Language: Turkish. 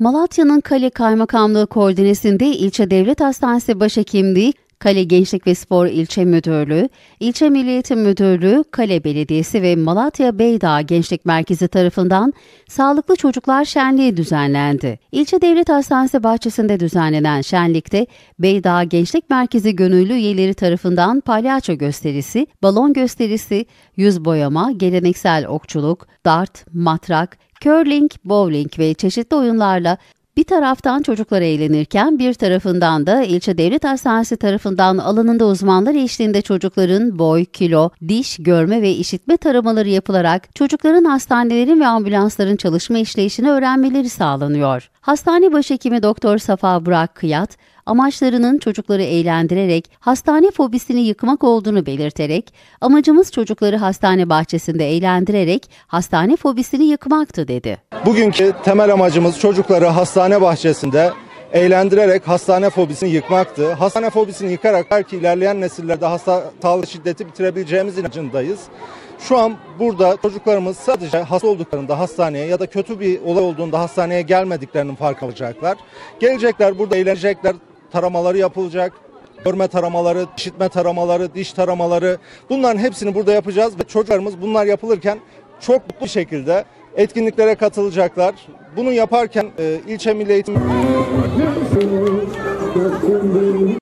Malatya'nın Kale Kaymakamlığı koordinesinde İlçe Devlet Hastanesi Başhekimliği, Kale Gençlik ve Spor İlçe Müdürlüğü, İlçe Milli Eğitim Müdürlüğü, Kale Belediyesi ve Malatya Beydağ Gençlik Merkezi tarafından Sağlıklı Çocuklar Şenliği düzenlendi. İlçe Devlet Hastanesi bahçesinde düzenlenen şenlikte Beydağ Gençlik Merkezi gönüllü üyeleri tarafından palyaço gösterisi, balon gösterisi, yüz boyama, geleneksel okçuluk, dart, matrak, curling, bowling ve çeşitli oyunlarla bir taraftan çocuklar eğlenirken bir tarafından da İlçe Devlet Hastanesi tarafından alanında uzmanlar eşliğinde çocukların boy, kilo, diş, görme ve işitme taramaları yapılarak çocukların hastanelerin ve ambulansların çalışma işleyişini öğrenmeleri sağlanıyor. Hastane Başhekimi Doktor Safa Burak Kıyat, amaçlarının çocukları eğlendirerek hastane fobisini yıkmak olduğunu belirterek, amacımız çocukları hastane bahçesinde eğlendirerek hastane fobisini yıkmaktı dedi. Bugünkü temel amacımız çocukları hastane bahçesinde eğlendirerek hastane fobisini yıkmaktı. Hastane fobisini yıkarak belki ilerleyen nesillerde sağlık şiddeti bitirebileceğimiz inancındayız. Şu an burada çocuklarımız sadece hasta olduklarında hastaneye ya da kötü bir olay olduğunda hastaneye gelmediklerinin farkına varacaklar. Gelecekler, burada eğlenecekler, taramaları yapılacak. Görme taramaları, işitme taramaları, diş taramaları, bunların hepsini burada yapacağız ve çocuklarımız bunlar yapılırken çok mutlu bir şekilde etkinliklere katılacaklar. Bunu yaparken ilçe Milli Eğitim